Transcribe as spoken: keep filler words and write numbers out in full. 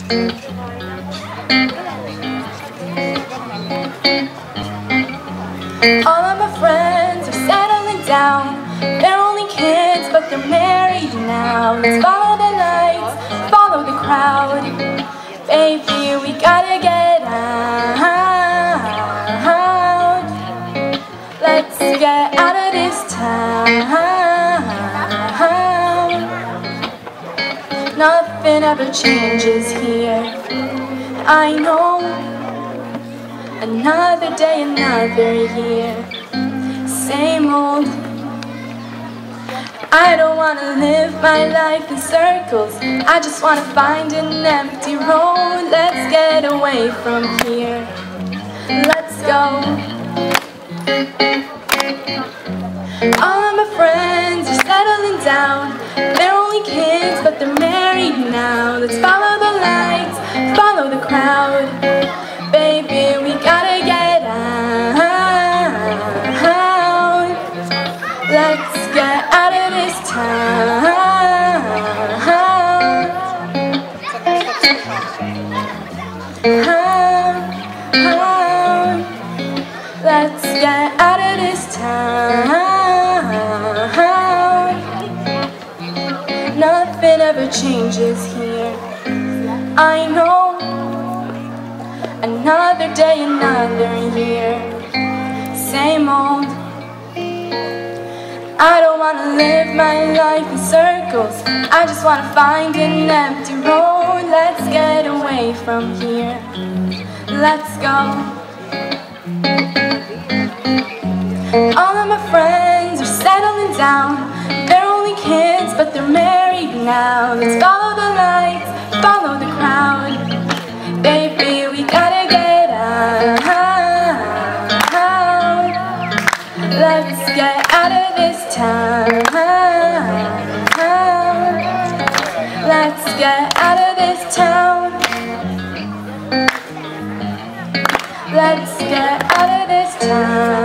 All of my friends are settling down. They're only kids, but they're married now. Let's follow the lights, follow the crowd. Baby, we gotta get out. Let's get out of this town. Nothing ever changes here, I know. Another day, another year, same old. I don't wanna live my life in circles. I just wanna find an empty road. Let's get away from here. Let's go. All of my friends are settling down. They're only kids, but they're married now. Let's follow the lights, follow the crowd. Baby, we gotta get out. Let's get out of this town. Let's get out of this town. Nothing ever changes here, I know. Another day, another year, same old. I don't wanna live my life in circles. I just wanna find an empty road. Let's get away from here. Let's go. All of my friends are settling down. They're only kids, but they're married now. Let's follow the lights, follow the crowd. Baby, we gotta get out. Let's get out of this town. Let's get out of this town. Let's get out of this town.